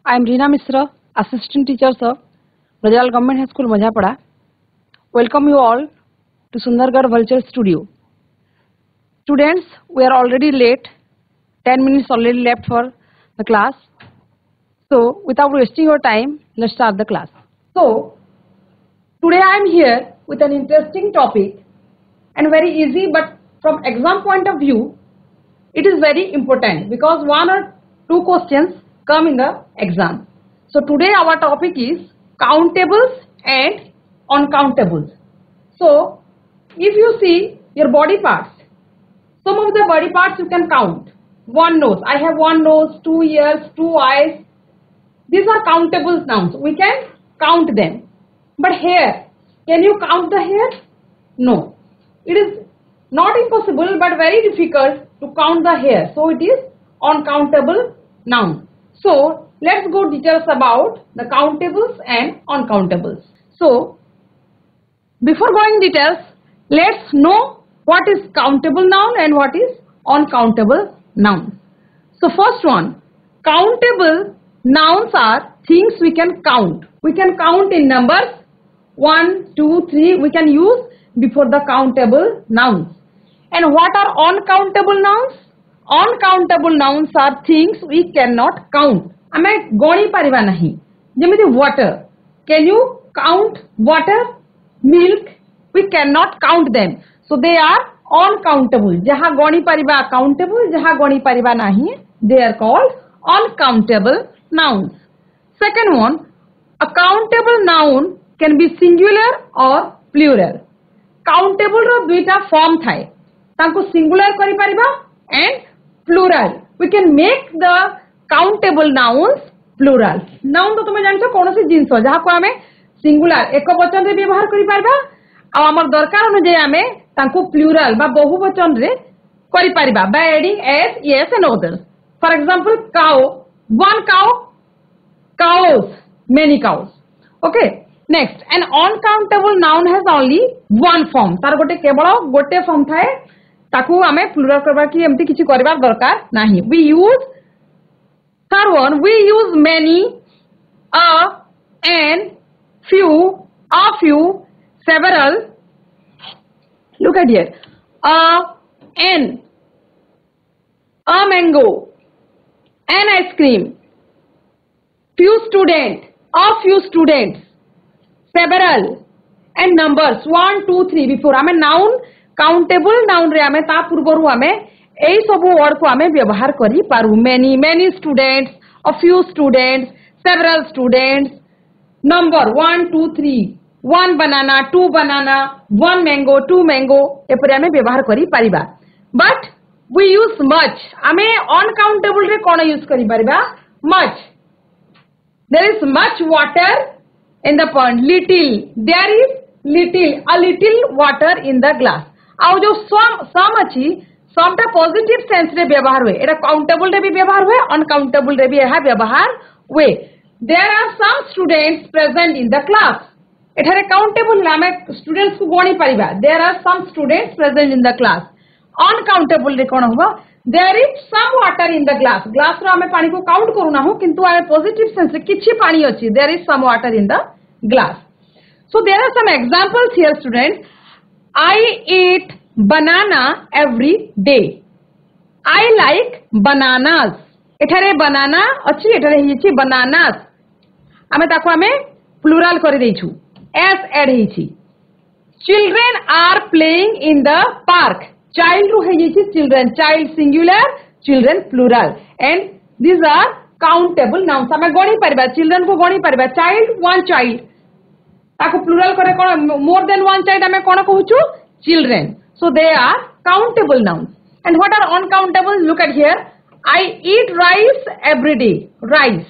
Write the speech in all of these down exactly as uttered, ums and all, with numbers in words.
I am Reena Misra, Assistant Teacher of Rajal Government High School, Majhapada. Welcome you all to Sundargarh Virtual Studio. Students, we are already late. ten minutes already left for the class. So, without wasting your time, let's start the class. So, today I am here with an interesting topic and very easy, but from exam point of view, it is very important because one or two questions come in the exam. So today our topic is countables and uncountables. So if you see your body parts, some of the body parts you can count. One nose, I have one nose, two ears, two eyes. These are countable nouns. We can count them. But hair, can you count the hair? No. It is not impossible but very difficult to count the hair. So it is uncountable noun. So let's go details about the countables and uncountables. So before going details, let's know what is countable noun and what is uncountable noun. So first one, countable nouns are things we can count. We can count in numbers one, two, three. We can use before the countable nouns. And what are uncountable nouns? Uncountable nouns are things we cannot count. Ame goni pariba nahi. Jemiti water. Can you count water? Milk? We cannot count them. So they are uncountable. Jaha goni pariba countable, jaha goni pariba nahi, they are called uncountable nouns. Second one, a countable noun can be singular or plural. Countable ro duita form thai. Tanko singular kari pariba and plural. We can make the countable nouns plural. Noun to तुम जानछो कोनोसी जिंस जहा को आमे singular एक वचन रे व्यवहार करि पारबा आ हमर दरकार अनुसार आमे तांको plural बा बहुवचन रे करि पारबा by adding s, yes and others. For example, cow, one cow, cows, many cows. Okay. Next, an uncountable noun has only one form. तार गोटे केवल गोटे form थाए ताकू आमे plural करबा कि एमती किछि करबार दरकार नाही. We use third one, we use many, a, an, few, a few, several. Look at here. A, an, a mango, an ice cream, few student, a few students, several, and numbers one, two, three. Before आमे noun countable noun रे आमे ता पूर्वरु आमे एई सब word को आमे व्यवहार करि पारु. many, many students, a few students, several students, number one, two, three, one banana, two banana, one mango, two mango एपरे आमे व्यवहार करि पारिबा. But we use much. आमे uncountable रे कोन यूज करि पारिबा? Much. There is much water in the pond. Little, there is little, a little water in the glass. आउ जो some some अछि some टा पॉजिटिव सेंस रे व्यवहार हुए. एटा काउंटेबल रे भी व्यवहार हुए, अनकाउंटेबल रे भी एहा व्यवहार हुए. There are some students present in the class. एठारे काउंटेबल नामे स्टूडेंट्स को गणी परिबा. There are some students present in the class. Uncountable रे कोन होबा? There is some water in the glass. Glass रो हमें पानी को काउंट करू ना हो, किंतु आमे पॉजिटिव सेंस रे किछि पानी अछि. There is some water in the glass. So there are some examples here, students. I eat banana every day. I like bananas. एठारे banana अछि, एठारे हिछि bananas. आमे ताको आमे plural करि दैछु. S add हिछि. Children are playing in the park. Child ru हिछि children. Child singular, children plural. And these are countable nouns. आमे गणी परिबा. Children को गणी परिबा. Child, one child. ताको plural करे कोन more than one child आमे कोन कहूछु? Children. So they are countable nouns. And what are uncountable? Look at here. I eat rice every day. Rice.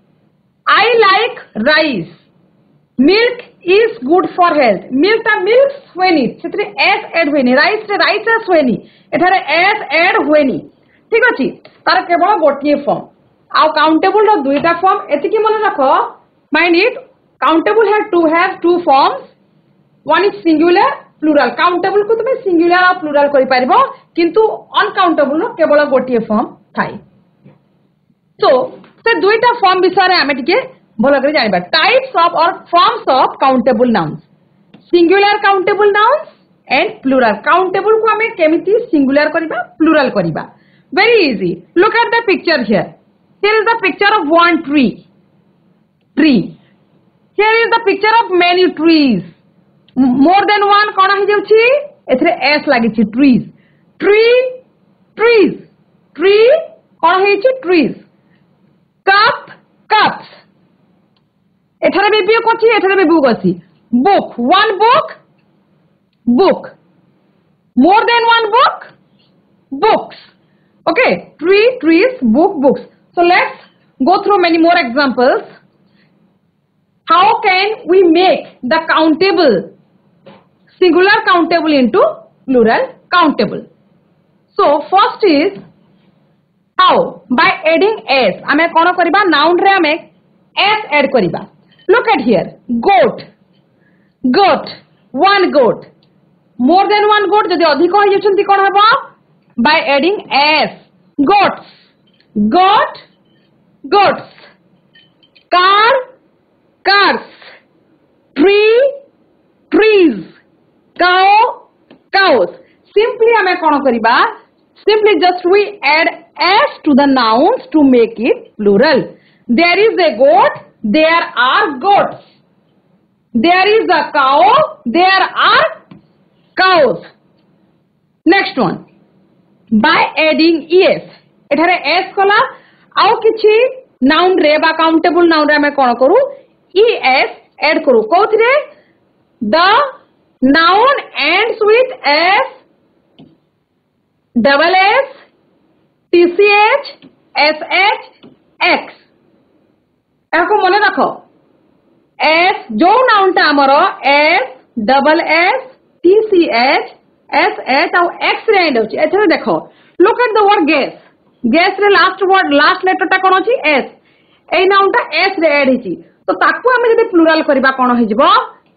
I like rice. Milk is good for health. Milk ta milk हुएनी. सेतरे s add हुएनी. Rice रे rice s हुएनी. एठारे s add हुएनी. ठीक अछि. तार केवल गोटिए form. आउ countable रो दुईटा form. एतिकी मन रखो. Mind it. Countable have to have two forms. One is singular, plural. Countable को तुम्हें singular और plural करि पारिबो, किंतु uncountable नो केवल गोटिए फॉर्म थाई. So से दुईटा फॉर्म विषय आमे टिके भल कर जानिबा टाइप्स ऑफ और forms of countable nouns singular countable nouns and plural countable को आमे केमिति सिंगुलर करिबा प्लूरल करिबा very easy look at the picture here here is the picture of one tree tree here is the picture of many trees more than one कोन हो जाउची एथरे S लागि छी ट्रीज ट्री ट्रीज ट्री कोन हे छी ट्रीज कप कप्स एथरे भी बुक अछि एथरे भी बुक अछि book one book book more than one book books okay tree trees book books so let's go through many more examples how can we make the countable singular countable into plural countable so first is how by adding s ame kono kariba noun re ame s add kariba look at here goat goat one goat more than one goat जदि अधिक हो जाउछंती कोन हबो by adding s goats goat goats car cars tree trees cow cows simply हमें कोन करिबा simply just we add s to the nouns to make it plural there is a goat there are goats there is a cow there are cows next one by adding es एठारे s कला आउ किछि noun रे बा countable noun रे हमें कोन करू es add करू कोथरे the noun ends with s double s tch sh x एको मने रखो s जो नाउन ता हमरो s double s T C H S H और X रे एंड होची एथरे देखो look at the word gas gas रे लास्ट वर्ड लास्ट लेटर ता कोन होची S ए नाउन ता S रे एड हिची तो ताकू हमें जदि प्लुरल करबा कोन हो जिवो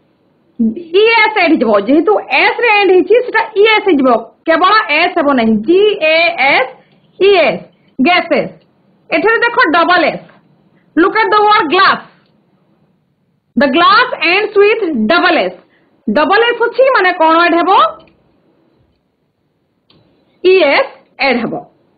E S एड हिजबो जेहेतु S रे एंड हिची सेटा E S हिजबो केवल S हेबो नहीं G A S E S gases एथरे देखो double S look at the word glass the glass ends with double S double S अच्छी माने कौन ऐड हेबो es ऐड हेबो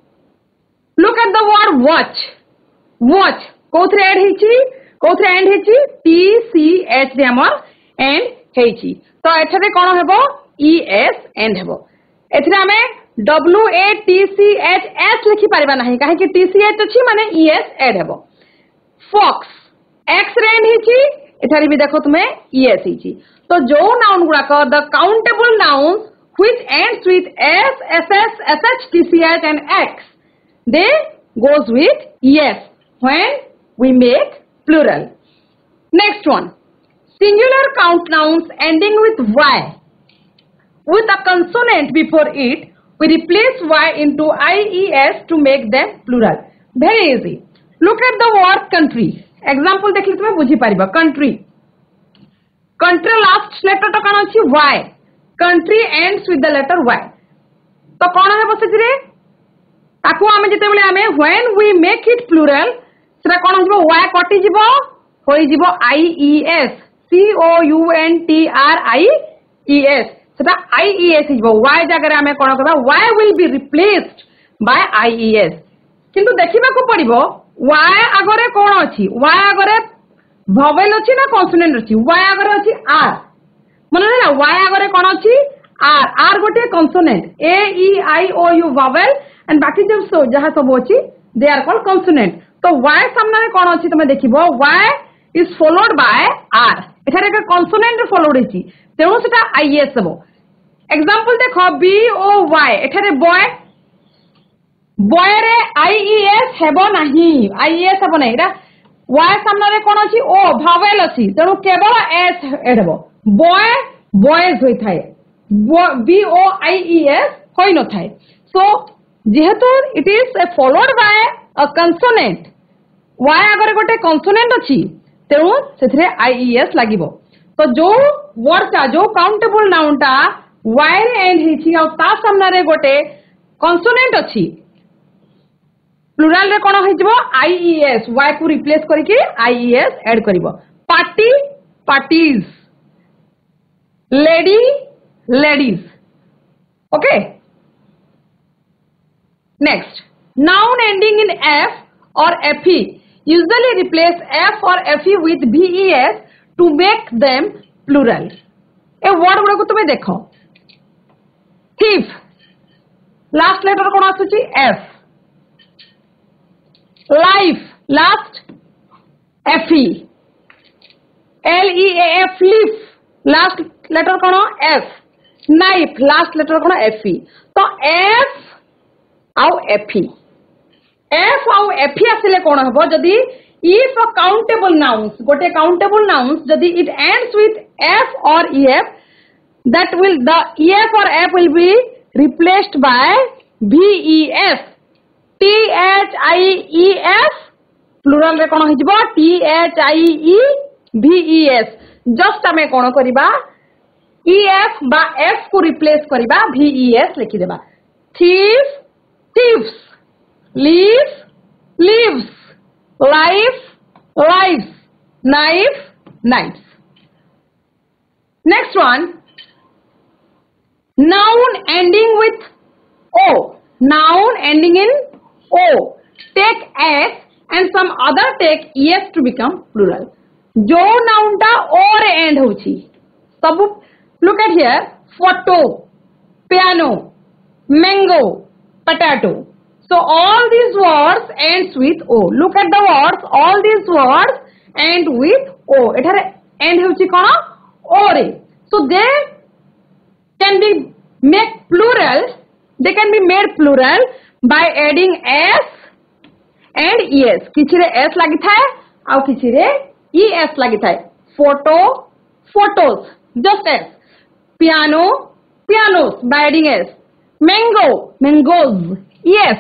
look at the word watch watch कोथरे ऐड हिची कोथरे एंड हिची t c h रे हमर एंड हेची तो एथरे कोन हेबो es एंड हेबो एथरे हमें w a t c h s लिखि परिबा नाही काहे कि t c h अछि माने es ऐड हेबो फॉक्स x रे एंड हिची एथरे भी देखो तुमे es हिची तो जो नाउन गुड़ा का the countable noun which ends with s ss sh tch and x they goes with yes when we make plural next one singular count nouns ending with y with a consonant before it we replace y into ies to make them plural very easy look at the word country example देखले तुमे बुझी पारिबा country country last letter तो कौन अच्छी y country ends with the letter y तो कौन है बस इधरे ताकू आमे जिते बले आमे when we make it plural सेटा कौन हो y कटि जिवो होई जिवो ies c o u n t r i e s सेटा ies जिवो y जगह रे आमे कौन करबा y will be replaced by ies किंतु देखिबा को पड़िबो y आगरे कौन अछि y आगरे vowel अछि ना consonant अछि y आगरे अछि r माने ना y आगरे कोन अछि r r गोटे consonant a e i o u vowel and बाकी जब सो जहा सब अछि they are called consonant तो y सामने रे कोन अछि तमे देखिबो y is followed by r एठारे के consonant followed अछि तेणु सेटा is हेबो एग्जांपल देखो b o y एठारे boy boy रे ies हेबो नाही ies हेबो नाही एटा y सामने रे कोन अछि o vowel अछि तेणु केवल s एड हेबो boy boys होई थाए b o i e s होई न थाए सो जेहेतु it is followed by a consonant y आगरे गोटे कंसोनेंट अछि तेणु सेथरे ies लागिबो तो जो वर्ड ता जो काउंटेबल नाउन ता y रे एंड हिची आ ता सामने रे गोटे कंसोनेंट अछि प्लुराल रे कोन होइजबो आईईएस y को रिप्लेस करके आईईएस ऐड करिवो party parties lady ladies okay next noun ending in f or fe usually replace f or fe with ves to make them plural ए वर्ड गुड़ा को तुम्हें देखो thief last letter कोन आसुची f life last fe l e a f leaf last letter cone f knife last letter cone fe तो f आउ fe f आउ fe आसिले कोन हबो जदी if a countable nouns गोटे countable nouns जदी it ends with f or ef that will the ef or f will be replaced by ves T H I E S plural रे कोन होइजबो T H I E V E S just हमें कोन करिबा E F बा F को replace करिबा V E S लिखि देबा thief thieves leaf leaves life lives knife knives next one noun ending with o noun ending in o take s and some other take es to become plural जो noun टा o रे end होची सब look at here photo piano mango potato so all these words ends with o look at the words all these words end with o एठारे end होची कोन o रे so they can be make plural they can be made plural by adding s and es किछि रे s लागि थाए आ किछि रे es लागि थाए photo photos just s piano pianos by adding s mango mangoes yes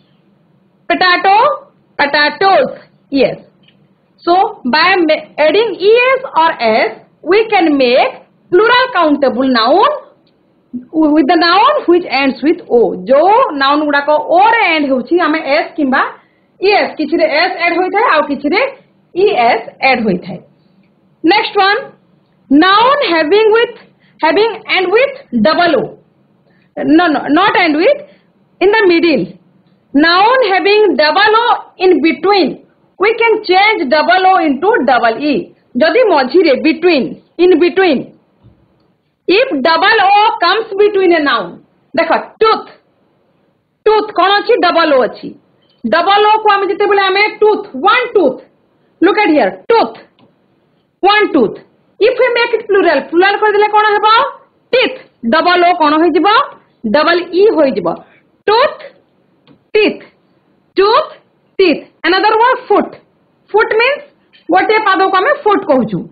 potato potatoes yes so by adding es or s we can make plural countable noun with the noun which ends with o जो noun गुडा को o रे end होची हमें s किबा es किछि रे s add होई थाए आ किछि रे es ऐड होई थाए next one noun having with having and with double o no no not and with in the middle noun having double o in between we can change double o into double e जदि मझी रे between in between if double o comes between a noun देखो tooth tooth कौन अच्छी double o अच्छी double o को हमें जिते बोले हमें tooth one tooth look at here tooth one tooth if we make it plural plural कर दिले कौन है teeth double o कौन हो जिबा double e हो जिबा tooth teeth tooth teeth another word foot foot means गोटे पाद को हमें foot कहूचु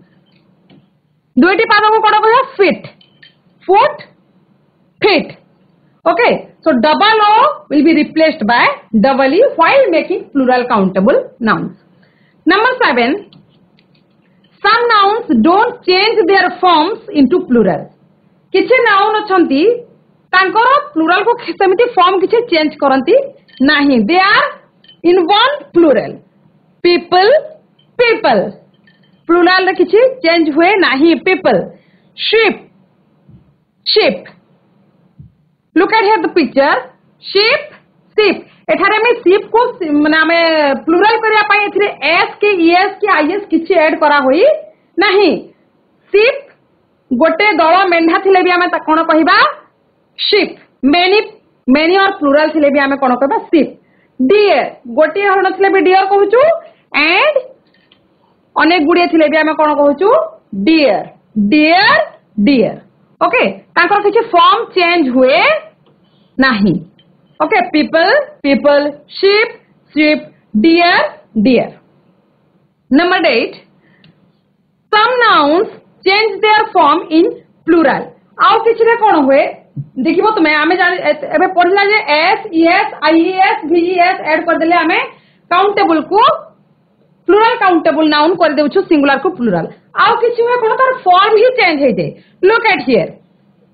दुईटी पाद को कौन कहया feet foot feet okay so double o will be replaced by double e while making plural countable nouns number seven some nouns don't change their forms into plural किछि noun अछंती तांकर plural को समिति form किछि change करंती नाही they are in one plural people people plural रे किछि change हुए नाही people sheep sheep look at here the picture sheep sheep एठारे में sheep को माने हमें plural करिया पई एथिरे s के es के is किछि ऐड करा होई नाही sheep गोटे दଳ मेंढा थिले भी हमें त कोन कहिबा sheep many many और plural थिले भी हमें कोन कहबा sheep deer गोटे हरण थिले भी deer कहूचु and अनेक गुडे थिले भी हमें कोन कहूचु deer deer deer ओके तांकर किछि फॉर्म चेंज हुए नाही okay people people sheep sheep deer deer number eight some nouns change their form in plural आउ किछि रे कोन हुए देखिबो तुमे हमें एबे पढला जे s es ies ves add कर देले हमें काउंटेबल को प्लुरल काउंटेबल नाउन कर देउछु सिंगुलर को प्लुरल आउ किछि हुए कोन तार फॉर्म ही चेंज हे जाय look at here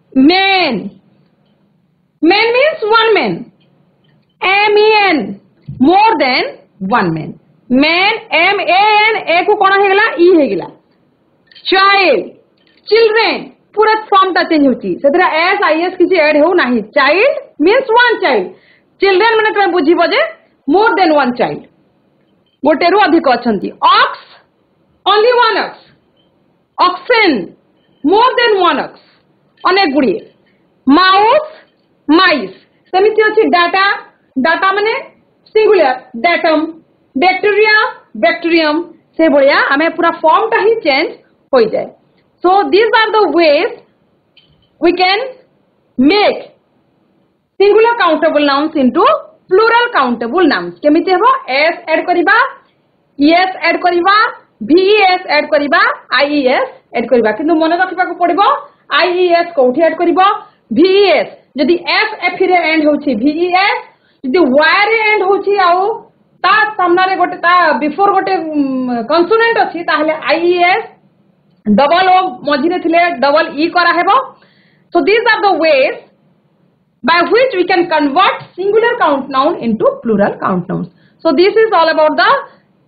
man man means one man m e n more than one man man M A N A को कौन है गला ई है गला चाइल्ड चिल्ड्रेन पूरा फॉर्म ता चेंज होची सेतरा एस आई एस किसी ऐड हो नाही child means one child children माने तुम बुझिबो जे मोर देन वन चाइल्ड गोटे रु अधिक अछंती ox only one ox oxen more than one ox अनेक गुड़िए माउस माइस सेमिति अछि डाटा डाटा माने सिंगुलर डाटम बैक्टीरिया बैक्टीरियम से भलिया हमें पूरा फॉर्म ता ही चेंज हो जाए. So these are the ways we can make singular countable nouns into plural countable nouns. केमिति हेबो s ऐड करिबा es ऐड करिबा ves ऐड करिबा ies ऐड करिबा किंतु मन रखिबा को पड़िबो ies कोठी ऐड करिबो ves जदि s f रे एंड होछि ves जदि y रे एंड होछि आउ ता सामना रे गोटे ता बिफोर गोटे कंसोनेंट अछि ताहले ies डबल ओ मझिरे थिले डबल ई करा हेबो. So these are the ways by which we can convert singular count noun into plural count nouns. So this is all about the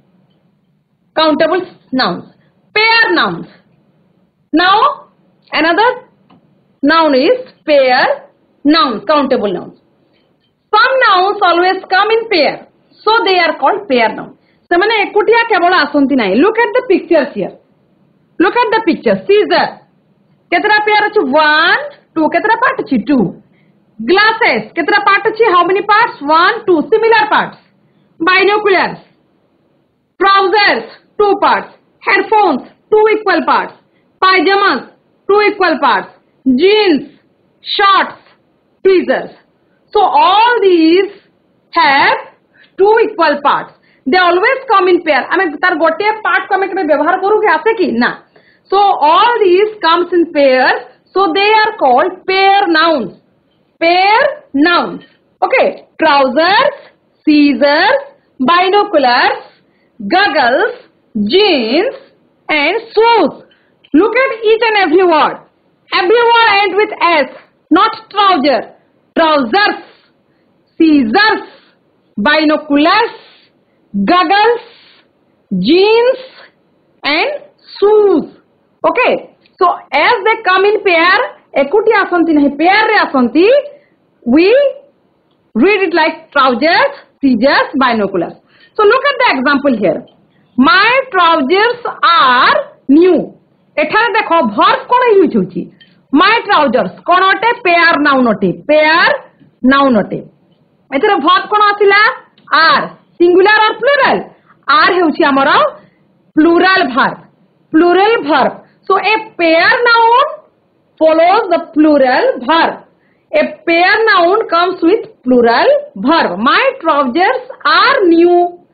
countable nouns. Pair nouns. Now another noun is pair nouns, countable nouns. Some nouns always come in pair, so they are called pair nouns. semane ekutiya kebala asanti nai. Look at the pictures here. Look at the picture. Scissor. Ketara pair achu? One, two. Ketara part achu? Two. Glasses. Ketara part achu? How many parts? One, two. Similar parts. Binoculars. Trousers. Two parts. Headphones. Two equal parts. Pajamas. Two equal parts. Jeans. Shorts. Tweezers. So all these have two equal parts. They always come in pair. I mean, tar gote part ko ame kebe ବ୍ୟବହାର करू के आसे की ना. So all these comes in pairs. So they are called pair nouns. Pair nouns. Okay. Trousers, scissors, binoculars, goggles, jeans, and shoes. Look at each and every word. Every word ends with S. Not trouser. Trousers, scissors, binoculars, goggles, jeans, and shoes. Okay. So as they come in pair, ekuti asanti nahi pair re asanti. We read it like trousers, scissors, binoculars. So look at the example here. My trousers are new. एठारे देखो verb कोन use होची. My trousers कोन अटे pair noun अटे. Pair noun अटे. एथरे verb cone आथिला are. Singular or plural? Are हेउची हमर plural verb. Plural verb. So a pair noun follows the plural verb. A pair noun comes with plural verb. My trousers are new.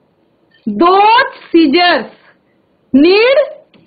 Those scissors need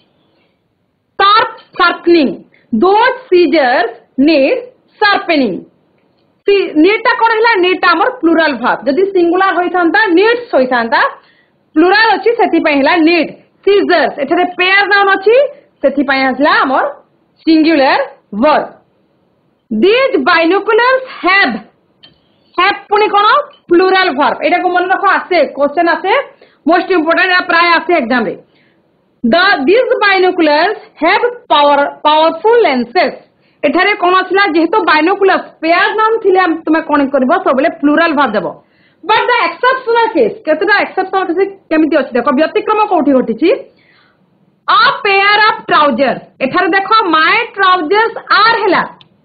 sharp sharpening. Those scissors need sharpening. See, need टा कोन हैला need टा हमर plural verb. जदि singular होई थांता needs होई थांता plural अछि सेति पय हैला need. Scissors एठारे pair noun अछि सेति पय हसला हमर singular verb. These binoculars have have पुनी कोन plural verb. एटा को मन रखो आसे क्वेश्चन आसे most important या प्राय आसे एग्जाम रे. The these binoculars have power powerful lenses. एठारे कोन आछला जेहेतु binoculars pair noun थिले तुमे कोन करबो सबले plural verb देबो. But the exceptional case केतरा exceptional case केमिति अछि देखो व्यतिक्रम कोठी घटिछि. A pair of trousers. एठारे देखो my trousers are हैला.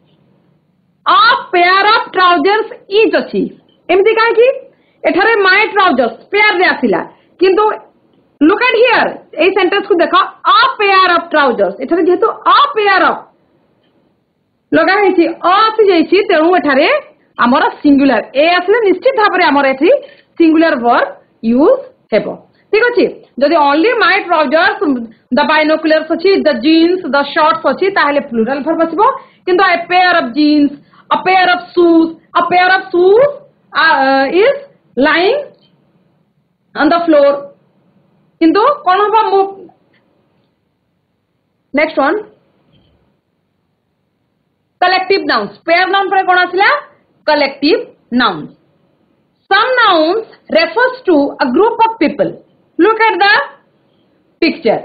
A pair of trousers is अछि. एमिति काहे कि एठारे my trousers pair रे आसिला. किंतु look at here. ए सेंटेंस को देखो a pair of trousers. एठारे जेहेतु a pair of लगा हेछि a आसी जाइछि तेणु एठारे हमर सिंगुलर ए आसले निश्चित भाबरे हमर एथि सिंगुलर वर्ब यूज हेबो. ठीक अछि. जदि only my trousers the binoculars अछि द जीन्स द शॉर्ट्स अछि ताहले प्लुरल वर्ब आसीबो. किंतु a pair of jeans, a pair of shoes, a pair of shoes uh, is lying on the floor. किंतु कोन होबो next one collective nouns. Pair noun पर कोन आसिला collective nouns. Some nouns refers to a group of people. Look at the picture.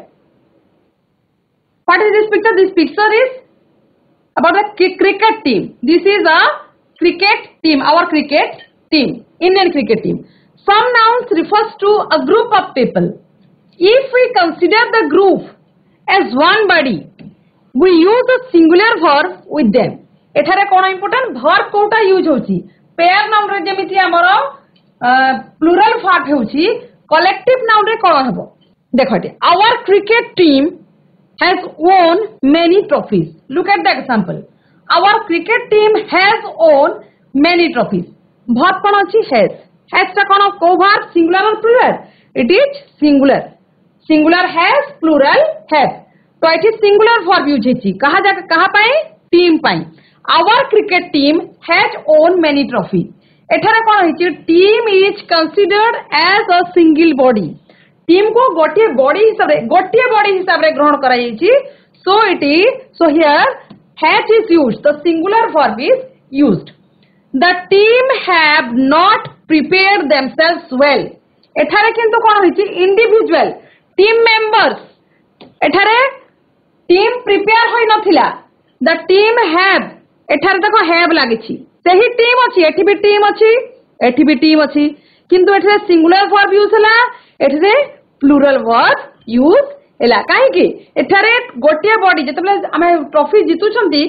What is this picture? This picture is about a cricket team. This is a cricket team, our cricket team, Indian cricket team. Some nouns refers to a group of people. If we consider the group as one body, we use a singular verb with them. एठारे कौन important verb Kota use होची pair noun रे जेमिति हमरो plural verb होची collective noun रे कौन हबो देखो एटे our cricket team has won many trophies. Look at the example. Our cricket team has won many trophies. Verb कौन होची has. Has टा कौन को verb singular or plural? It is singular. Singular has, plural has. तो it is singular verb use होची कहा जा कहा पाए team पाए. Our cricket team has won many trophies. एठारे कौन होची team is considered as a single body. Team को गोटे बॉडी हिसाब रे गोटे बॉडी हिसाब रे ग्रहण करा जायछि so it is so here has is used the singular verb is used the team have not prepared themselves well एठारे किंतु कोन होइछि इंडिविजुअल टीम मेंबर्स एठारे टीम प्रिपेयर होई नथिला द टीम हैव एठारे देखो हैव लागिछि सेही टीम अछि एठी भी टीम अछि एठी भी टीम अछि किंतु एठारे सिंगुलर वर्ब यूज हला एठारे प्लूरल वर्ब यूज हैला काहे कि एठारे गोटे बॉडी जेतबले आमे ट्रॉफी जितु छंती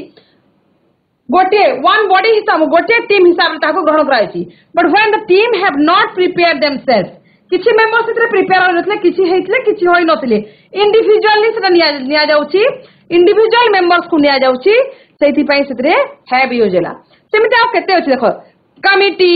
गोटे वन बॉडी हिसाब गोटे टीम हिसाब ताको ग्रहण करायछि but when the team have not prepared themselves किछि मेंबर्स इतरे प्रिपेयर होय नथले किछि हेइतले किछि होय नथले इंडिविजुअली सेटा निया निया जाउछि इंडिविजुअल मेंबर्स को निया जाउछि सेति पई सेतरे हैव यूज हैला सेमिते आ केते अछि देखो committee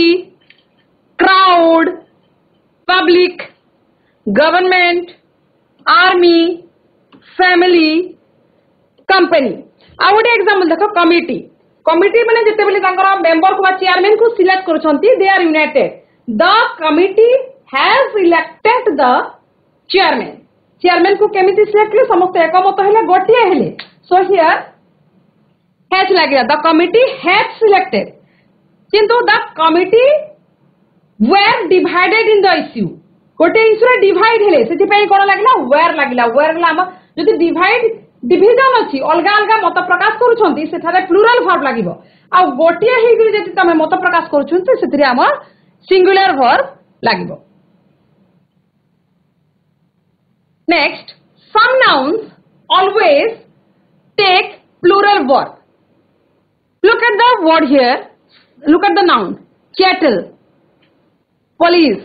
crowd public government, army, family, company. आ गोटे एग्जांपल देखो कमिटी कमिटी माने जते बेले तांकर मेंबर को बा चेयरमैन को सिलेक्ट करछंती they are united the committee has elected the chairman chairman को केमिति सिलेक्ट करे समस्त एकमत हेले गोटिए हेले सो हियर हैज लागिला द कमिटी हैज सिलेक्टेड किंतु the committee were divided in the issue गोटे इश्यू रे डिवाइड हेले सेति पई कोन लागला वेयर लागला वेयर ला जदि डिवाइड डिविजन अछि अलगा अलगा मत प्रकाश करूछंती सेठारे प्लुरल वर्ब लागिबो आ गोटे हेइ गरि जदि तमे मत प्रकाश करूछंती सेतिरे हम सिंगुलर वर्ब लागिबो next some nouns always take plural verb look at the word here look at the noun cattle police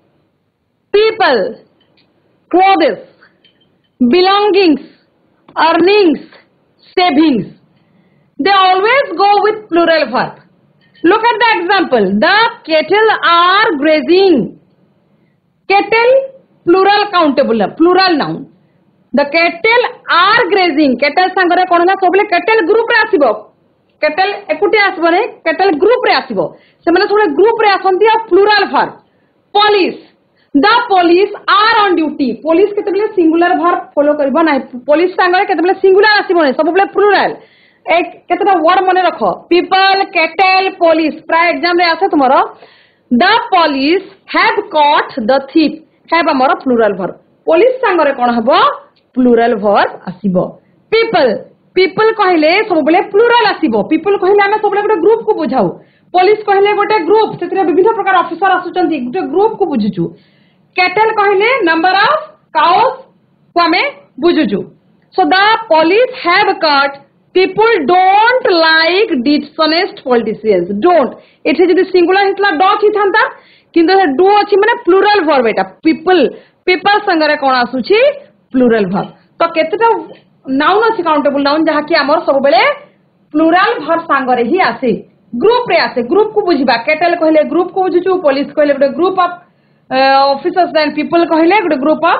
people, clothes, belongings, earnings, savings. They always go with plural verb. Look at the example. The cattle are grazing. Cattle, plural countable, plural noun. The cattle are grazing. Cattle sangare kona na soble cattle group re asibo. Cattle ekuti asibo ne cattle group re asibo. Semane soble group re asanti a plural verb. Police. The police are on duty. Police केतेबले singular verb follow करबो नै police संगे केतेबले singular आसीबो नै सबबले plural एक केतेटा word मने रखो people cattle police प्राय exam रे आसे तुमरो the police have caught the thief have हमरो प्लुरल वर्ब पुलिस संगे कोन हबो प्लुरल वर्ब आसीबो people people कहले सबबले प्लुरल आसीबो people कहले हमें सबबले गोटे ग्रुप को बुझाऊ पुलिस कहले गोटे ग्रुप सेतरे विभिन्न प्रकार ऑफिसर आसुचंती गोटे ग्रुप को बुझुचु cattle कहले number of cows को हमें बुझुचु so the police have caught people don't like dishonest politicians don't एथे जदि सिंगुलर हितला डॉट ही थांता किंतु डू अछि माने प्लुरल वर्ब एटा people people संगरे कोन आसुची प्लुरल वर्ब तो केतेटा नाउन अछि काउंटेबल नाउन जहा कि हमर सब बेले प्लुरल वर्ब संगरे ही आसे ग्रुप रे आसे ग्रुप को बुझिबा cattle कहले ग्रुप को बुझुचु पुलिस कहले गोटे group of officers and people कहले गोटे ग्रुप ऑफ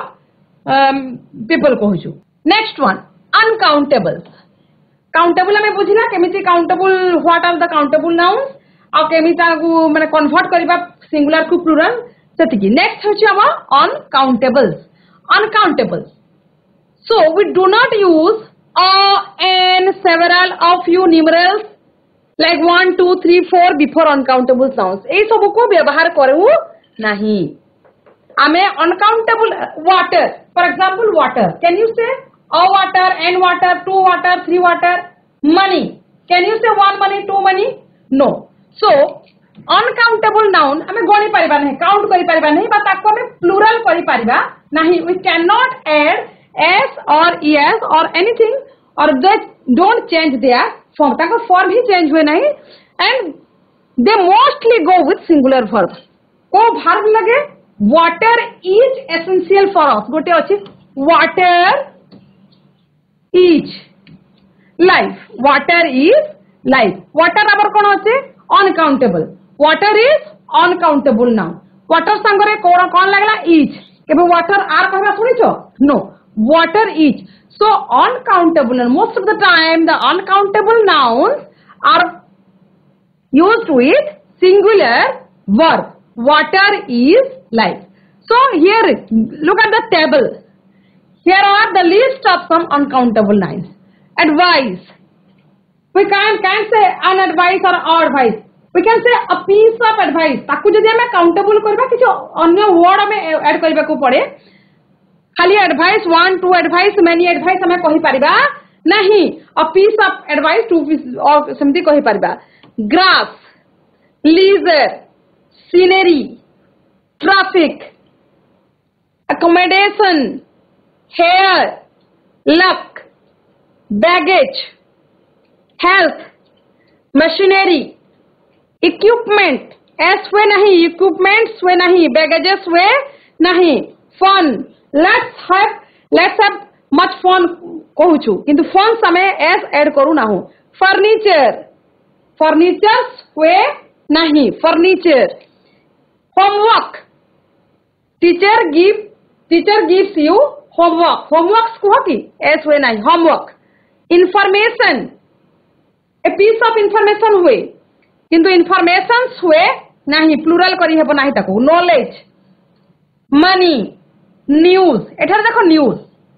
पीपल कहूछु नेक्स्ट वन अनकाउंटेबल्स काउंटेबल हमें बुझिला केमिति countable what are the countable nouns आ केमिता को माने कन्वर्ट करबा सिंगुलर को प्लुरल सेतिकी नेक्स्ट होछि हम uncountables uncountables so we do not use a an several of few numerals like one two three four before uncountable nouns ए सब को व्यवहार करू नहीं आमे uncountable water for example water can you say a water and water two water three water money can you say one money two money no so uncountable noun आमे गणी परिबा नहीं count करि परिबा नहीं बा ताको आमे plural करि परिबा नहीं we cannot add s or es or anything or they don't change their form ताको form ही change हुए नहीं and they mostly go with singular verb को verb लगे water is essential for us गोटे अछि water is life water is life water आबर कोन अछि uncountable water is uncountable noun water संगरे कोन कोन लागला is केबे water आर कहबा सुनिछो no water is so uncountable and most of the time the uncountable nouns are used with singular verb water is life so here look at the table here are the list of some uncountable nouns advice we can can say an advice or advice we can say a piece of advice ताकू जदि हमें countable करबा किछ अन्य word हमें add करबा को पड़े खाली advice one two advice many advice हमें कहि परिबा नहीं a piece of advice two piece और समथि कहि परिबा grass leisure scenery traffic accommodation hair luck baggage health machinery equipment s वे नहीं equipments वे नहीं baggages वे नहीं fun let's have let's have much fun कहू छु किंतु fun समय s ऐड करू ना हो furniture furnitures वे नहीं furniture homework teacher give teacher gives you homework homeworks को की s वे नहीं homework information a piece of information हुए किंतु informations हुए नहीं plural करी हेबो नहीं ताको knowledge money news एठार देखो news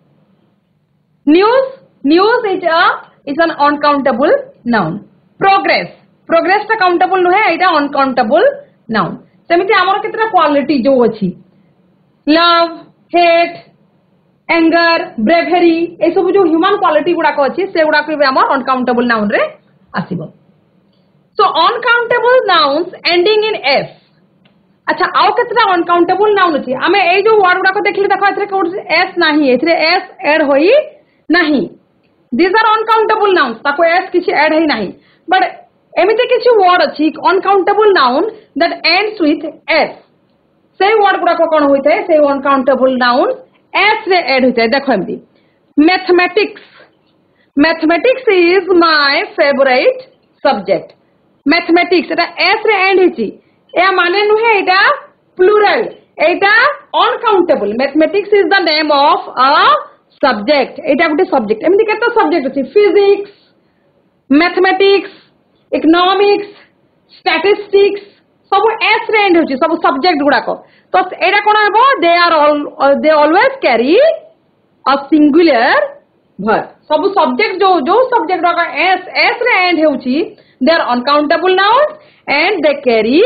news news is a is an uncountable noun progress progress ता countable नुहे एटा uncountable noun सेमिति हमर केतरा क्वालिटी जो अछि love hate anger bravery ए सब जो ह्यूमन क्वालिटी गुडा को अछि से गुडा को बे हमर uncountable noun रे आसीबो so uncountable nouns ending in s अच्छा आउ केतरा अनकाउंटेबल नाउन अछि हमें ए जो वर्ड गुडा को देखले देखो एथरे कोड एस नाही एथरे एस ऐड होई नाही दिस आर अनकाउंटेबल नाउन्स ताको एस किछि ऐड है नाही बट एमिते किछि वर्ड अछि uncountable noun that ends with S से वर्ड गुडा को कोन होइते से अनकाउंटेबल नाउन एस रे ऐड होइते देखो एमती mathematics mathematics is my favourite subject mathematics एटा एस रे एंड हिछि या माने नुहे एटा प्लूरल एटा uncountable mathematics is the name of a subject एटा गुटे सब्जेक्ट एमति केतो सब्जेक्ट अछि फिजिक्स मैथमेटिक्स इकोनॉमिक्स स्टैटिस्टिक्स सब एस रे एंड होछि सब सब्जेक्ट गुडा को तो एटा कोन हेबो they are all they always carry a singular verb सब सब्जेक्ट जो जो सब्जेक्ट का एस एस रे एंड होछि they are uncountable nouns and they carry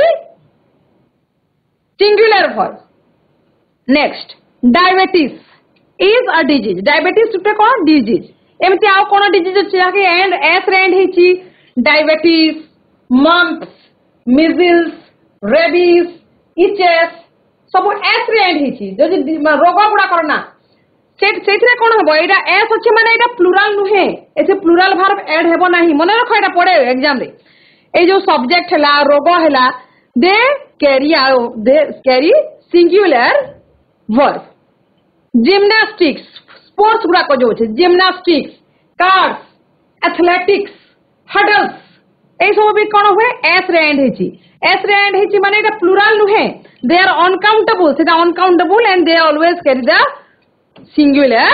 singular verb next diabetes is a disease diabetes to कोन disease एमति आ कोन disease अछि आके and s रे end हिची diabetes mumps measles rabies itches सब s रे end हिची जदि रोग गुडा करना से सेथरे कोन हबो एटा s अछि माने एटा प्लूरल नुहे एसे प्लूरल verb ऐड हेबो नाही मने रखो एटा पड़े एग्जाम रे ए जो सब्जेक्ट हला रोग हला they carry out they carry singular verb gymnastics sports गुडा को जो छै gymnastics cards athletics hurdles ए सब भी कोन होय s रे एंड हिची s रे एंड हिची माने एटा प्लूरल नुहे they are uncountable सेटा uncountable and they always carry the singular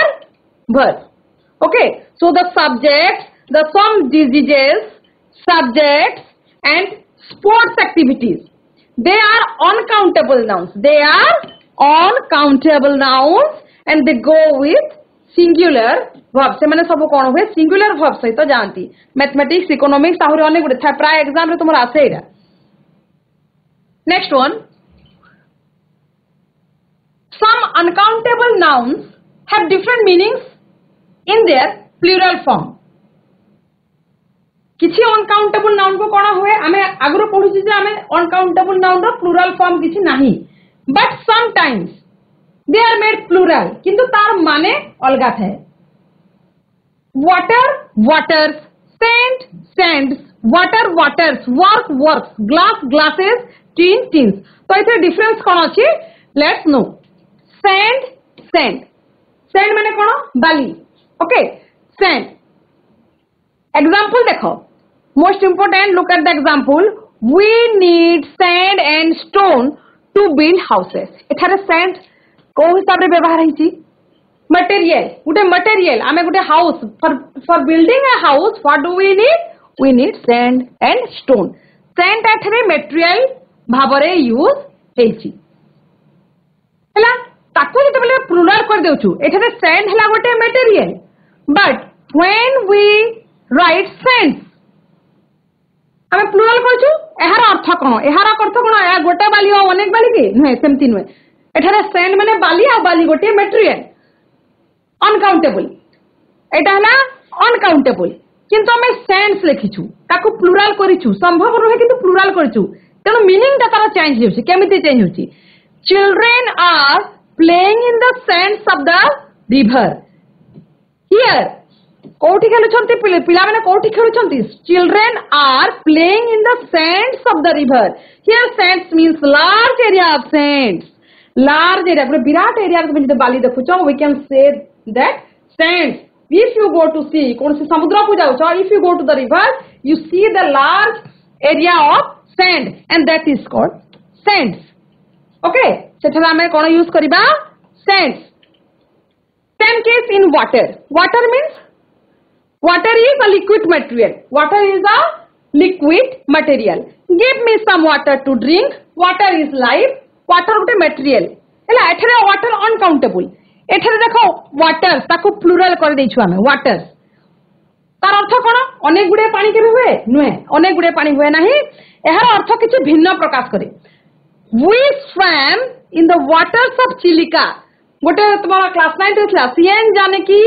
verb okay so the subjects the some diseases subjects and sports activities they are uncountable nouns they are uncountable nouns and they go with singular verb से माने सब कोन हुए singular verb सहित जानती mathematics economics आहुरी अनेक गुडे था प्राय एग्जाम रे तुमर आसे एरा next one some uncountable nouns have different meanings in their plural form किछि अनकाउंटेबल नाउन को कोन हुए आमे आगरो पढुछि जे आमे अनकाउंटेबल नाउन रो प्लुरल फॉर्म किछि नाही but sometimes they are made plural किंतु तार माने अलगा थाए water waters sand sands water waters work works glass glasses tin tins तो इथे डिफरेंस कोन अछि let's know sand sand sand माने कोन बाली ओके सेंड एग्जांपल देखो most important look at the example we need sand and stone to build houses एठारे sand को हिसाब रे व्यवहार हिची मटेरियल गुटे मटेरियल आमे गुटे house for for building a house what do we need we need sand and stone sand एठारे material भाबरे यूज हेची हला ताको जते बेले प्लुरल कर देउछु एठारे सैंड हला गुटे material but when we write sands आमे प्लुरल करछु एहार अर्थ कोन एहार अर्थ कोन या गोटे बाली और अनेक बाली के नहे सेमति नहे एठारे सेंड माने बाली आ बाली गोटे मटेरियल अनकाउंटेबल एटा हला अनकाउंटेबल किंतु हमें सेंड्स लिखिछु ताको प्लुरल करिछु संभव रहे किंतु प्लुरल करिछु तनो मीनिंग ता तारा चेंज होछि केमिति चेंज होछि children are playing in the sands of the river here कोठी खेलुछंती पिला माने कोठी खेलुछंती children are playing in the sands of the river here sands means large area of sands large area पूरा विराट एरिया के जते बाली देखुछो we can say that sands if you go to sea कोन से समुद्र को जाउछो if you go to the river you see the large area of sand and that is called sands okay सेठा हमें कोन यूज करबा sands same case in water water means water is a liquid material water is a liquid material give me some water to drink water is life water गोटे material हैला एठरे water uncountable एठरे देखो water ताको plural कर देइछु हमें water तार अर्थ कोन अनेक गुडे पानी के हुए नुहे अनेक गुडे पानी हुए नाही एहार अर्थ किछि भिन्न प्रकाश करे we swam in the waters of Chilika गोटे तुम्हारा क्लास नाइन थला सीएन जाने की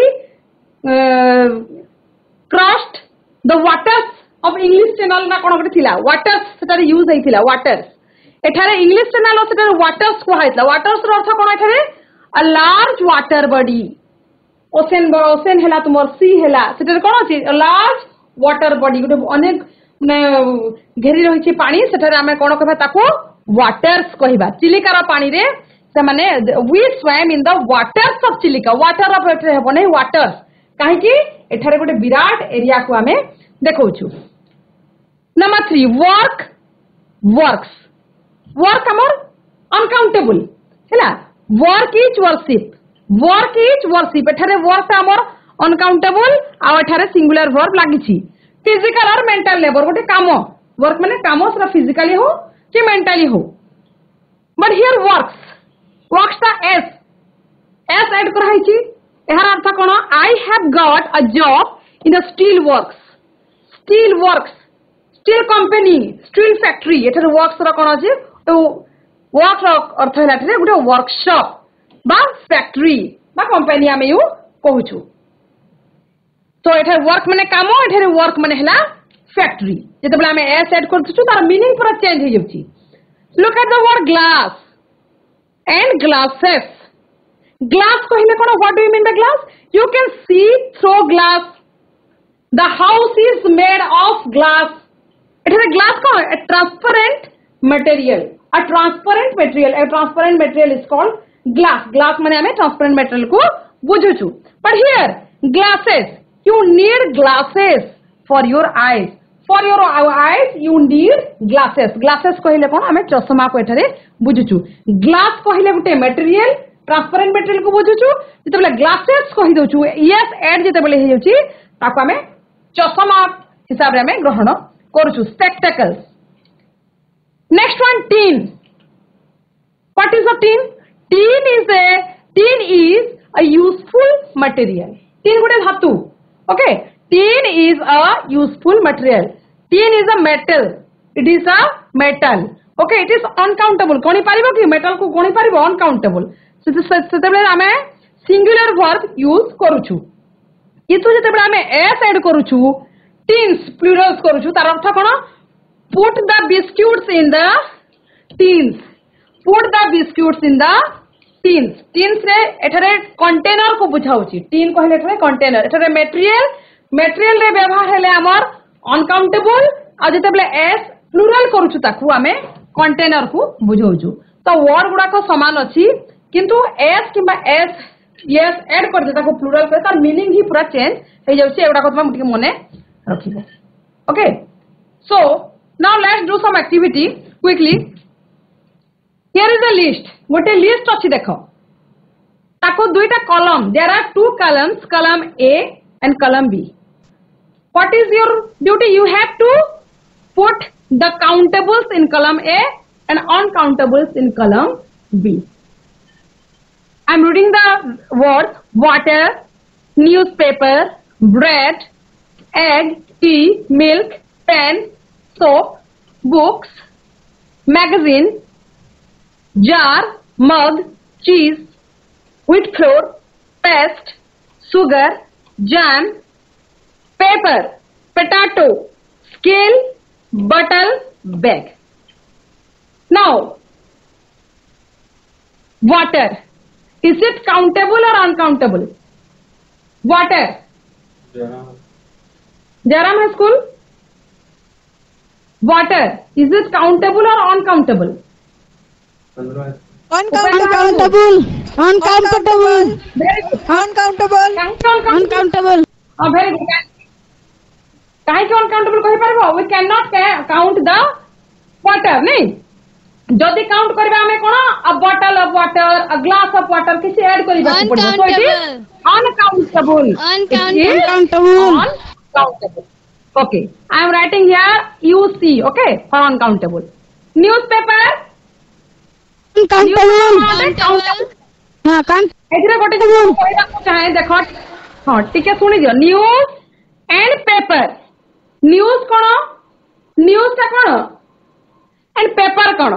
crossed the waters of English channel ना कोन गोटे थिला waters सेटारे यूज हेतिला waters एठारे English channel सेटारे waters को हाइतला waters रो अर्थ कोन एठारे a large water body ocean ocean हेला तुमर सी हेला सेटारे कोन अछि a large water body गोटे अनेक ने घेरी रहिछि पानी सेटारे हमें कोन कहबा ताको waters कहबा चिलिका रो पानी रे से माने we swam in the waters of Chilika water of एठारे हेबो नै waters काहे कि एठारे गोटे विराट एरिया को हमें देखौछु number three work works work हमर अनकाउंटेबल हैला work is worship work is worship एठारे वर्क हमर अनकाउंटेबल आ एठारे सिंगुलर वर्ब लागिछि फिजिकल और मेंटल लेबर गोटे काम वर्क माने काम सेटा फिजिकली हो कि मेंटली हो बट हियर वर्क्स वर्क्स ता एस एस ऐड कराइछि एहार अर्थ कोन I have got a job in the steel works steel works steel company steel factory एठारे वर्क्स रो कोन अछि तो वर्क रो अर्थ हैला एठारे गुटे वर्कशॉप बा फैक्ट्री बा कंपनी आमे यू कहूछु तो एठारे वर्क माने काम एठारे वर्क माने हैला फैक्ट्री जेते बेला हमें एस ऐड करछु तार मीनिंग पूरा चेंज हो जाउछि look at the word glass and glasses glass कहले कोन what do you mean by glass you can see through glass the house is made of glass एठारे glass को a transparent material a transparent material a transparent material is called glass glass माने हमें transparent material को बुझुछु but here glasses you need glasses for your eyes for your eyes you need glasses glasses कहले कोन हमें चश्मा को एठारे बुझुछु glass कहले गुटे material transparent material को बुझुछु जते बेला ग्लासेस कहि दोछु यस ऐड जते बेले हे जाउची ताको हमें चश्मा हिसाब रे हमें ग्रहण करूछु spectacles next one tin what is a tin tin is a tin is a useful material. Tin gote dhatu. Okay, tin is a useful material. Tin is a metal. It is a metal. Okay, it is uncountable. Goni paribo ki metal ko goni paribo uncountable. So setebele ame singular verb use koruchu. Itu jetebele ame s add koruchu, tins plurals koruchu, tar artha kono? Put the biscuits in the tins. Put the biscuits in the tins. Tins रे एठारे container को बुझाउची. Tin कहले एठारे container. एठारे material material रे व्यवहार हेले हमर अनकाउंटेबल आ जेतेबले एस प्लुरल करूछु ताकू आमे कंटेनर को बुझाउछु. तो वर्ड गुडा को समान अछि किंतु एस किबा एस यस ऐड कर दे ताकू प्लुरल करे तार मीनिंग ही पूरा चेंज हे जाउची. एगुडा को तुम टिके मने रखिबो. Okay, so now let's do some activity quickly. Here is a list. गोटे लिस्ट अच्छी देख ताको दुईटा column. There are two columns, column A and column B. What is your duty? You have to put the countables in column A and uncountables in column B. I am reading the words water, newspaper, bread, egg, tea, milk, pen, soap, books, magazine, jar, mug, cheese, wheat flour, paste, sugar, jam, paper, potato, scale, bottle, bag. Now, water. Is it countable or uncountable? Water. Jaram High School? Water. Is it countable or uncountable? Uncountable. Uncountable. Uncountable. Uncountable. Oh, very good. काहे के uncountable कहि परबो? We cannot count the water, नहीं? जदि count करबा हमें कोन a bottle of water, a glass of water किसी ऐड करबा के पड़बो. So it is uncountable. Uncountable. Uncountable. Okay, I am writing here U C. Okay, for uncountable. Newspaper. Uncountable. हाँ कांट. एथिरे गोटे जो कहला को चाहे देखो. हां ठीक है सुनी दियो. News and paper. न्यूज कोन? न्यूज ता कोन? एंड पेपर कोन?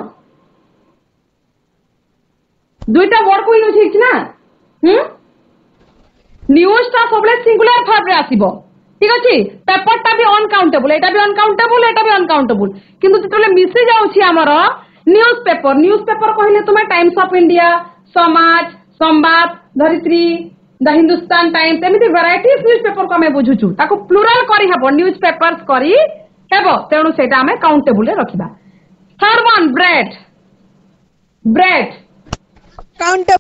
दुईटा वर्ड को यूज हिच ना. हम न्यूज ता सबले सिंगुलर फॉर्म रे आसीबो. ठीक अछि. पेपर ता भी अनकाउंटेबल. एटा भी अनकाउंटेबल, एटा भी अनकाउंटेबल. किंतु जेतले मिसे जाउछि हमर न्यूज़पेपर. न्यूज़पेपर कहले तुमे times of India, Samaja, Sambad, Dharitri, the Hindustan Times एमिति वैरायटी ऑफ न्यूज़पेपर को हमें बुझुछु. ताको प्लुरल करी हबो. न्यूज़पेपर्स करी हेबो. तेणु सेटा हमें काउंटेबल रे रखिबा. Third one bread. Bread. Countable.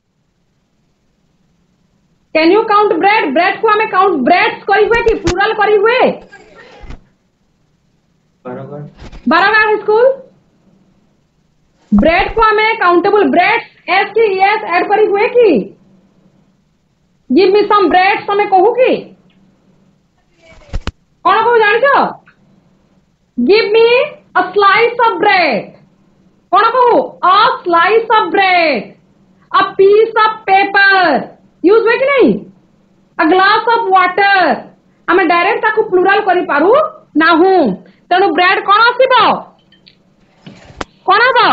Can you count bread? Bread को हमें काउंट ब्रेड्स करी हुए कि प्लुरल करी हुए? बराबर. बराबर स्कूल. ब्रेड को हमें काउंटेबल ब्रेड्स एस की एस ऐड करी हुए कि गिव मी सम ब्रेड्स हमें कहू कि कौन कहू जान छो? Give me a slice of bread. कौन कहू? A slice of bread. A piece of paper use हुए कि नहीं? A glass of water. हमें डायरेक्ट ताकू प्लुरल करी पारू ना हूं. तेणु ब्रेड कौन आसीबो? कौन हबो?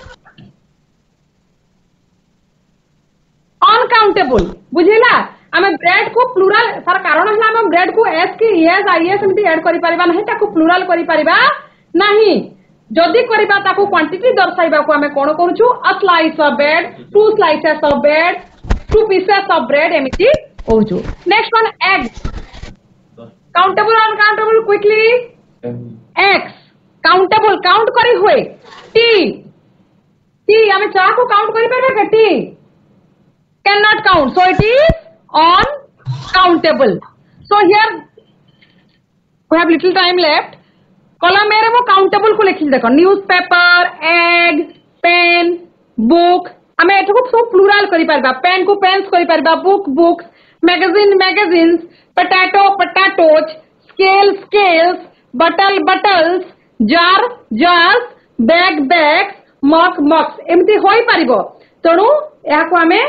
अनकाउंटेबल. बुझिला? हमें ब्रेड को प्लुरल सर कारण है हम ब्रेड को एस की एस आई एस एमती ऐड करि परिबा नहीं. ताकू प्लुरल करि परिबा नहीं. जदि करिबा ताकू क्वांटिटी दर्शाइबा को हमें कोन करूछु? A slice of bread, two slices of bread, two pieces of bread एमती कहूछु. Next one egg. काउंटेबल और अनकाउंटेबल क्विकली. एक्स काउंटेबल काउंट करी हुए. टी टी हमें चाह को काउंट करी परबे. Tea cannot count, so it is uncountable. So here we have little time left. column A रे वो countable को लिखिल देखो. newspaper, egg, pen, book. हमें एठो को सब plural करी परबा. pen को pens करी परबा. book books, magazine magazines, potato potatoes, scale scales, bottle bottles, jar jars, bag bags, mug mugs एमती होई परिबो. तेणु या को हमें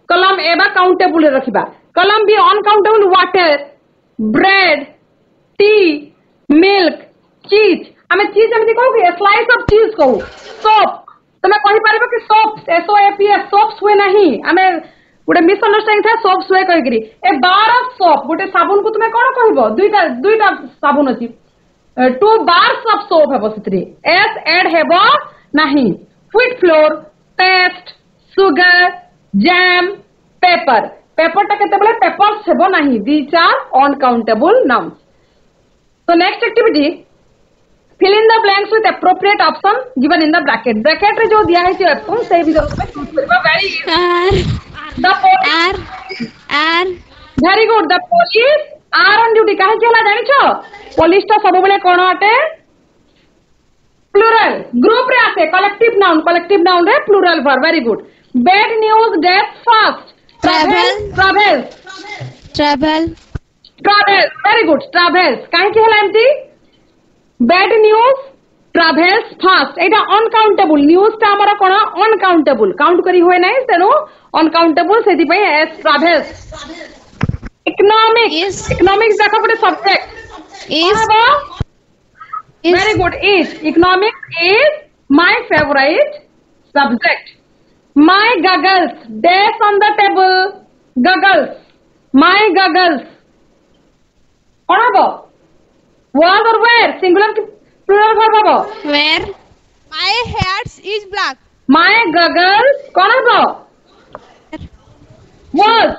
कलम ए बा काउंटेबल रखिबा कलम B uncountable water bread tea milk cheese आमे चीज एमती कहू कि स्लाइस ऑफ चीज कहू सोप तमे कहि परबो कि soap S O A P S soaps हुए नहीं आमे गोटे मिसअंडरस्टैंडिंग था सोप्स हुए कहि करी ए बार ऑफ सोप गोटे साबुन को तुमे कोन कहबो दुईटा दुईटा साबुन अछि टू बार्स ऑफ सोप हेबो सितरी एस ऐड हेबो नहीं wheat flour paste sugar jam paper paper टा केते बेले पेपर्स हेबो नहीं these are uncountable nouns so next activity fill in the blanks with appropriate option given in the bracket bracket रे जो दिया है जो option से भी जरूर में चूज करबा very easy the police R R very good the police are on duty काहे केला जानि छ पुलिस ता सब बेले कोन आटे plural group रे आसे collective noun collective noun रे plural verb very good bad news death fast travel travel travel travel very good travels काहे केला एमती bad news travels fast एटा अनकाउंटेबल न्यूज ता हमरा कोन अनकाउंटेबल काउंट करी होय नै तेनो अनकाउंटेबल सेति पय एस travels economics economics देखो पड़े subject is very good is economics is my favorite subject my goggles dash on the table goggles my goggles कौन हबो was or where singular की plural verb हबो where my hairs is black my goggles कौन हबो was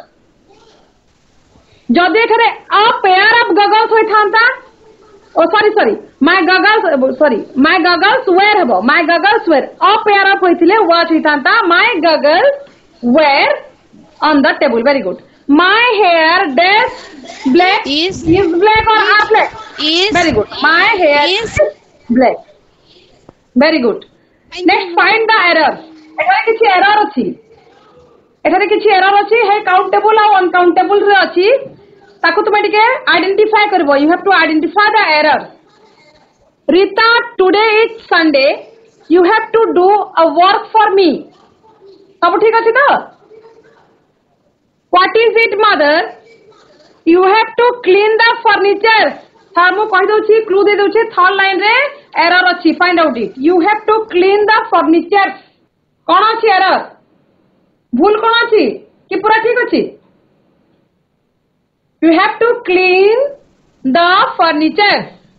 जदि एठारे a pair of goggles होय थांता ओ sorry sorry my goggles sorry my goggles were हबो my goggles were a pair of होइथिले was होय थांता my goggles were on the table very good my hair dash black is is black or are black is very good my hair is black very good next find the error एठारे किछि error अछि एठारे किछि error अछि हे countable और uncountable रे अछि ताकू तुमे टिके आइडेंटिफाई करबो you have to identify the error Rita today is Sunday you have to do a work for me सब ठीक अछि तो what is it mother you have to clean the furniture sir मु कहि दउछि क्लू दे दउछि थर्ड लाइन रे एरर अछि find out it you have to clean the furniture कोन अछि एरर भूल कोन अछि कि पूरा ठीक अछि you have to clean the furniture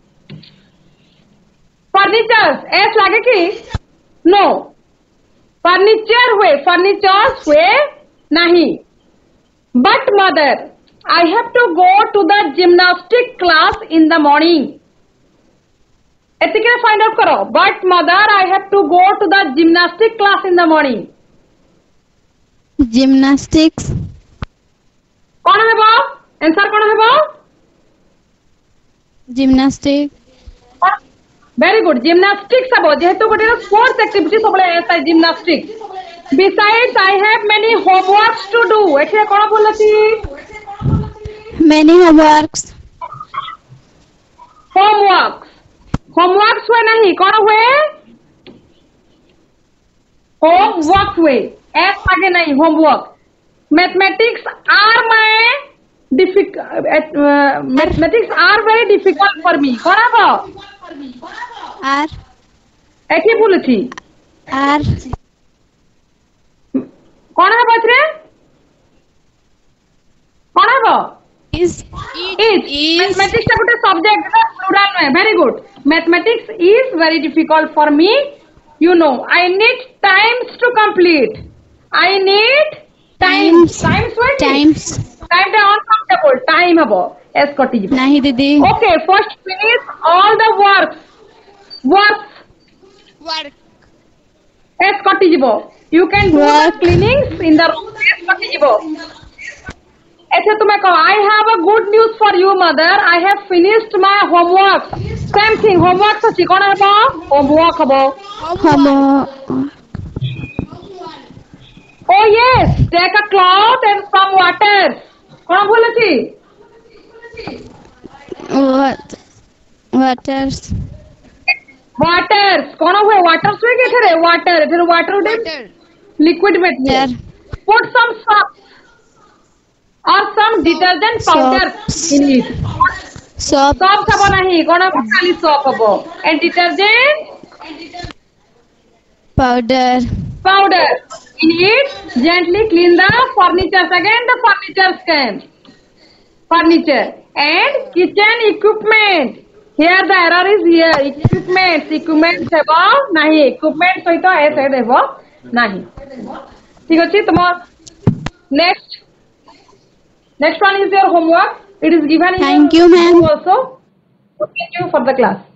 furnitures S लागे कि नो फर्नीचर हुए फर्नीचर्स हुए नहीं but mother I have to go to the gymnastic class in the morning. एतिके find out करो. But mother, I have to go to the gymnastic class in the morning. gymnastics कौन है वो? Answer कौन है वो? gymnastic Very good. Gymnastics अब जेहेतु गोटे sports activity सबले ऐसा gymnastics. Besides, I have many homeworks to do. एतिके कौन बोलती? many homeworks homeworks homeworks हुए नहीं कौन हुए homework हुए एस आगे नहीं homework mathematics are my difficult uh, mathematics are very difficult for me कौन है are ऐसे बोले थी are कौन है बच्चे कौन है is is mathematics का गोटे subject है plural में very good mathematics is very difficult for me you know I need times to complete I need times times what times time टा uncountable time हबो s कटि जिवो नहीं दीदी okay first finish all the works works work s कटि जिवो you can do the cleanings in the room s कटि जिवो ऐसे तुम्हें कहो I have a good news for you mother I have finished my homework same thing homework तो चिकन है बा homework हबो homework oh yes take a cloth and some water कौन बोले थी what waters waters कौन हुए waters हुए क्या थे water फिर water उड़े liquid में water Put some soap or some detergent powder in it. soap, Soap habo nahi, kona khali soap habo. And detergent powder, powder. In it, gently clean the furniture. Again, the furniture came. Furniture and kitchen equipment. Here the error is here. Equipment, equipment habo nahi. Equipment soito a said habo nahi. ठीक अछि तमर next next one is your homework. It is given in Thank your you, ma'am. also. Thank you for the class.